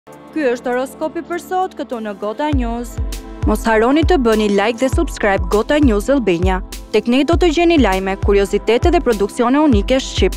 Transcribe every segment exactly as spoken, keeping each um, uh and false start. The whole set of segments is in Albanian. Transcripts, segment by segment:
Ky është horoskopi për sot këtu në GotaNews. Mos harroni të bëni like dhe subscribe GotaNews Albania. Tek ne do të gjeni lajme, kuriozitete dhe produksione unike shqip.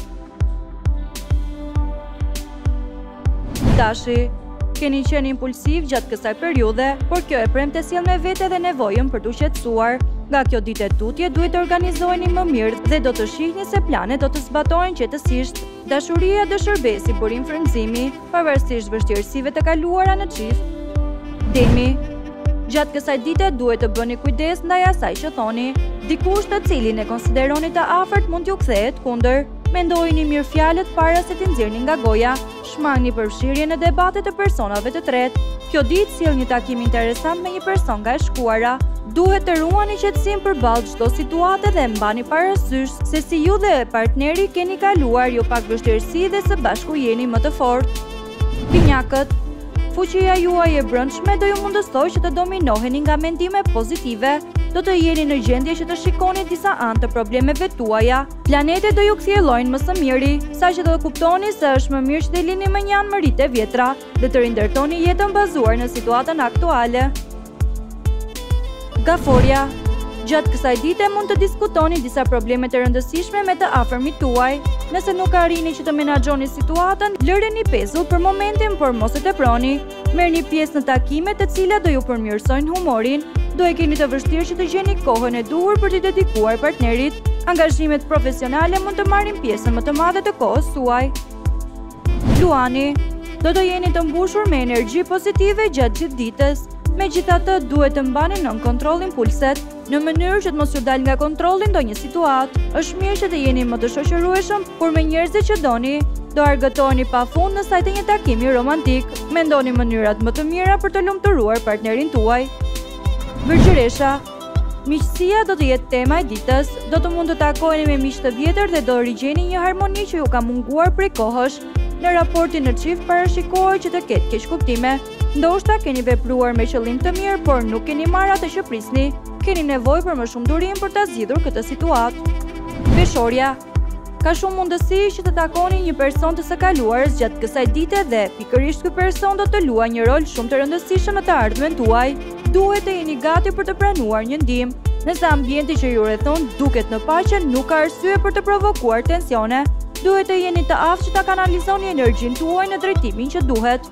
Tashi, keni qenë impulsiv gjatë kësaj periudhe, por kjo e premte sjell me vete dhe nevojën për t'u qetësuar. Nga kjo ditë e tutje duhet të organizoheni më mirë dhe do të shihni se planet do të zbatohen qetësisht. Dashuria dhe shërbesi burim frymëzimi, pavarësisht vështirësive të kaluara në çift. Beni, gjatë kësaj dite duhet të bëni kujdes ndaj asaj që thoni. Dikush të cilin e konsideroni të afërt mund t'ju kthehet kundër. Mendojini mirë fjalët para se t'i nxjerrni nga goja. Shmangni përfshirje në debate të personave të tretë. Kjo ditë sjell një takim interesant me një person nga e shkuara. Duhet të ruani qetësim përballë çdo situate dhe mbani parasysh se si ju dhe partneri keni kaluar jo pak vështirësi dhe së bashku jeni më të fortë. Pinjakët, fuqia juaj e brendshme do ju mundësoj që të dominoheni nga mendime pozitive. Do të jeni në gjendje që të shikoni disa anë të problemeve tuaja. Planetet do ju kthjellojnë më së miri, saqë do të kuptoni se është më mirë që të lini më një anëmëritë e vjetra dhe të rindërtoni jetën bazuar në situatën aktuale. Gaforja, gjatë kësaj dite mund të diskutoni disa probleme të rëndësishme me të afërmit tuaj. Nëse nuk arrini që të menaxhoni situatën, lëreni pezull për momentin, por mos e teproni. Merrni pjesë në takime të cilat do ju përmirësojnë humorin. Do e keni të vështirë që të gjeni kohën e duhur për t'i dedikuar partnerit. Angazhimet profesionale mund të marrin pjesën më të madhe të kohës suaj. Luani, do të jeni të mbushur me energji pozitive gjatë gjithë ditës. Megjithatë, duhet të mbani nën kontroll impulset, në mënyrë që të mos ju dalë nga kontrolli ndonjë situatë. Është mirë që të jeni më të shoqërueshëm, por me njerëzit që doni. Do argëtoheni pafund në sajtë një takimi romantik. Mendoni mënyrat më të mira për të lumturuar partnerin tuaj. Vërgjëresha, miqësia do të jetë tema e ditës. Do të mund të takoheni me miq të vjetër dhe do rigjeni një harmoni që ju ka munguar prej kohësh. Në raportin në çift parashikohet që të ketë keqkuptime. Ndoshta keni vepruar me qëllim të mirë, por nuk keni marrë atë që prisni. Keni nevojë për më shumë durim për ta zgjidhur këtë situatë. Peshorja, ka shumë mundësi që të takoni një person të së kaluarës gjatë kësaj dite dhe pikërisht ky person do të luajë një rol shumë të rëndësishëm në të ardhmen tuaj. Duhet të jeni gati për të pranuar një ndihmë. Nëse ambienti që ju rrethon duket në paqe, nuk ka arsye për të provokuar tensione. Duhet të jeni të aftë që ta kanalizoni energjinë tuaj në drejtimin që duhet.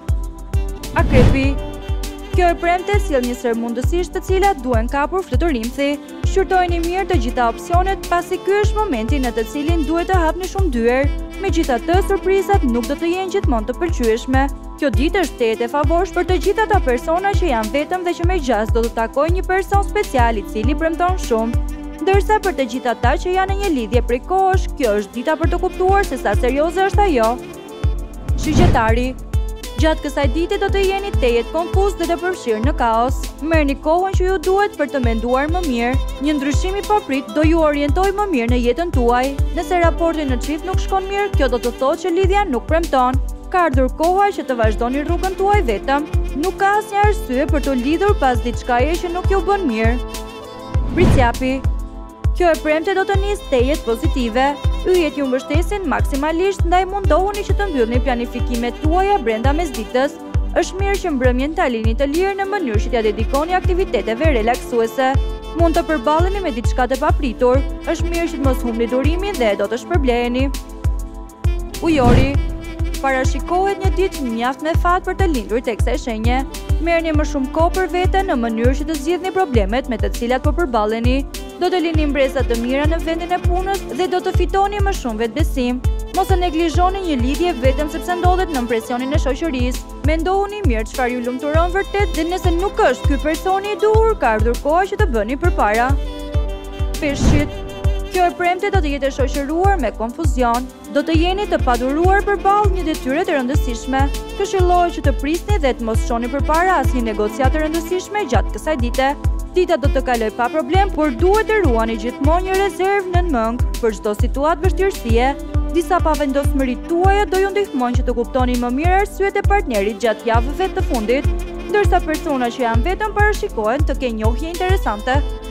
Akrepi, kjo e premte sjell një sër mundësish të cilat duhen kapur fluturimthi. Shqyrtojeni mirë të gjitha opsionet, pasi ky është momenti në të cilin duhet të hapni shumë dyer. Megjithatë, surprizat nuk do të jenë gjithmonë të pëlqyeshme. Kjo ditë është tejet e favorshme për të gjithë ata persona që janë vetëm dhe që me gjas do të takojnë një person special i cili premton shumë. Ndërsa për të gjithë ata që janë në një lidhje prej kohësh, kjo është dita për të kuptuar se sa serioze është ajo. Shqyqetari, gjatë kësaj dite do të jeni tejet konfuz dhe të përfshirë në kaos. Merrni kohën që ju duhet për të menduar më mirë. Një ndryshim i paprit do ju orientojë më mirë në jetën tuaj. Nëse raporti në çift nuk shkon mirë, kjo do të thotë që lidhja nuk premton. Ka ardhur koha që të vazhdoni rrugën tuaj vetëm. Nuk ka asnjë arsye për të lidhur pas diçkaje që nuk ju bën mirë. Pritsjapi, kjo e premte do të nisë tejet pozitive. Yjet ju mbështesin maksimalisht, ndaj mundohuni që të mbyllni planifikimet tuaja brenda mesditës. Është mirë që mbrëmjen ta lini të lirë në mënyrë që t'ia dedikoni aktiviteteve relaksuese. Mund të përballeni me diçka të papritur. Është mirë që të mos humbni durimin dhe do të shpërbleheni. Ujori, parashikohet një ditë mjaft me fat për të lindur tek kësaj shenje. Merrni më shumë kohë për veten në mënyrë që të zgjidhni problemet me të cilat po përballeni. Do të lini impresa të mira në vendin e punës dhe do të fitoni më shumë vetbesim. Mos e neglizhoni një lidhje vetëm sepse ndodhet në presionin e shoqërisë. Mendohuni mirë çfarë ju lumturon vërtet dhe nëse nuk është ky personi i duhur, ka ardhur koha që të bëni përpara. Peshqit, kjo e premte do të jetë e shoqëruar me konfuzion. Do të jeni të paduruar përballë një detyre të rëndësishme. Këshillohet që të prisni dhe të mos shoni përpara asnjë negociate të rëndësishme gjatë kësaj dite. Dita do të kaloj pa problem, por duhet të ruani gjithmonë një rezervë nën mëngë për çdo situatë vështirësie. Disa pavendosmëri tuaja do ju ndihmojnë që të kuptoni më mirë arsyet e partnerit gjatë javëve të fundit, ndërsa persona që janë vetëm parashikohen të kenë njohje interesante.